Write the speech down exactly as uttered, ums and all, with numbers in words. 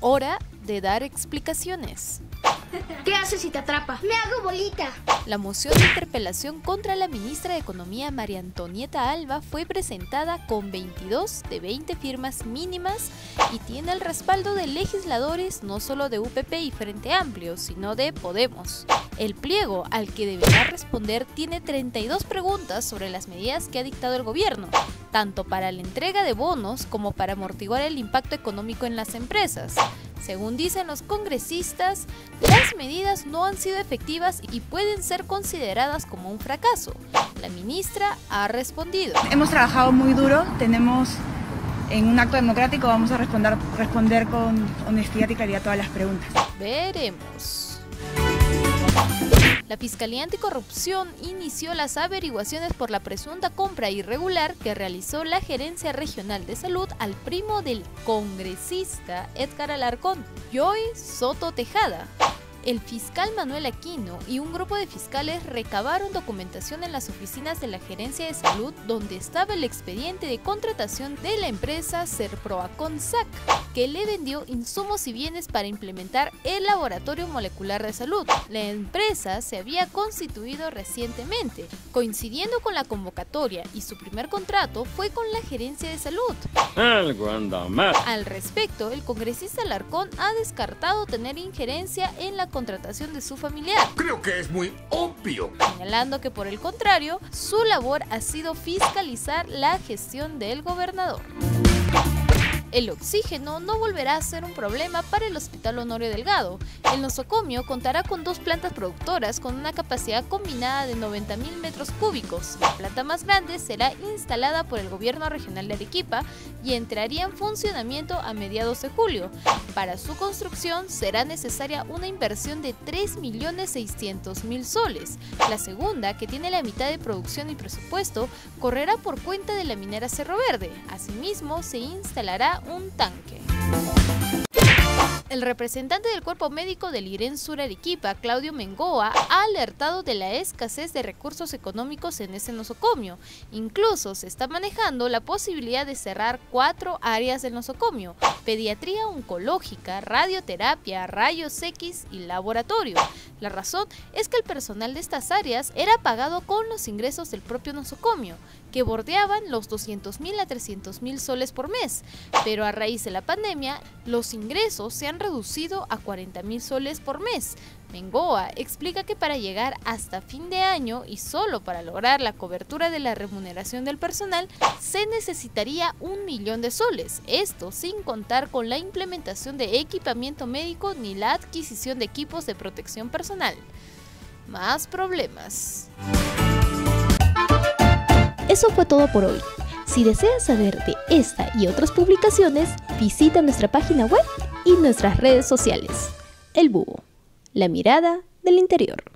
Hora de dar explicaciones. ¿Qué haces si te atrapa? Me hago bolita. La moción de interpelación contra la ministra de Economía María Antonieta Alba fue presentada con veintidós de veinte firmas mínimas y tiene el respaldo de legisladores no solo de U P P y Frente Amplio, sino de Podemos. El pliego al que deberá responder tiene treinta y dos preguntas sobre las medidas que ha dictado el gobierno, tanto para la entrega de bonos como para amortiguar el impacto económico en las empresas. Según dicen los congresistas, las medidas no han sido efectivas y pueden ser consideradas como un fracaso. La ministra ha respondido. Hemos trabajado muy duro, tenemos en un acto democrático, vamos a responder, responder con honestidad y claridad todas las preguntas. Veremos. La Fiscalía Anticorrupción inició las averiguaciones por la presunta compra irregular que realizó la Gerencia Regional de Salud al primo del congresista Edgar Alarcón, Joy Soto Tejada. El fiscal Manuel Aquino y un grupo de fiscales recabaron documentación en las oficinas de la Gerencia de Salud donde estaba el expediente de contratación de la empresa Serproacon S A C, que le vendió insumos y bienes para implementar el laboratorio molecular de salud. La empresa se había constituido recientemente, coincidiendo con la convocatoria, y su primer contrato fue con la Gerencia de Salud. Algo anda mal. Al respecto, el congresista Alarcón ha descartado tener injerencia en la contratación de su familiar. Creo que es muy obvio. Señalando que por el contrario, su labor ha sido fiscalizar la gestión del gobernador. El oxígeno no volverá a ser un problema para el Hospital Honorio Delgado. El nosocomio contará con dos plantas productoras con una capacidad combinada de noventa mil metros cúbicos. La planta más grande será instalada por el Gobierno Regional de Arequipa y entraría en funcionamiento a mediados de julio. Para su construcción será necesaria una inversión de tres millones seiscientos mil soles. La segunda, que tiene la mitad de producción y presupuesto, correrá por cuenta de la minera Cerro Verde. Asimismo, se instalará un tanque. El representante del Cuerpo Médico del IREN Sur Arequipa, Claudio Mengoa, ha alertado de la escasez de recursos económicos en ese nosocomio. Incluso se está manejando la posibilidad de cerrar cuatro áreas del nosocomio: pediatría oncológica, radioterapia, rayos X y laboratorio. La razón es que el personal de estas áreas era pagado con los ingresos del propio nosocomio, que bordeaban los doscientos mil a trescientos mil soles por mes, pero a raíz de la pandemia, los ingresos se han reducido a cuarenta mil soles por mes. Mengoa explica que para llegar hasta fin de año y solo para lograr la cobertura de la remuneración del personal, se necesitaría un millón de soles, esto sin contar con la implementación de equipamiento médico ni la adquisición de equipos de protección personal. Más problemas. Eso fue todo por hoy. Si deseas saber de esta y otras publicaciones, visita nuestra página web y nuestras redes sociales. El Búho, la mirada del interior.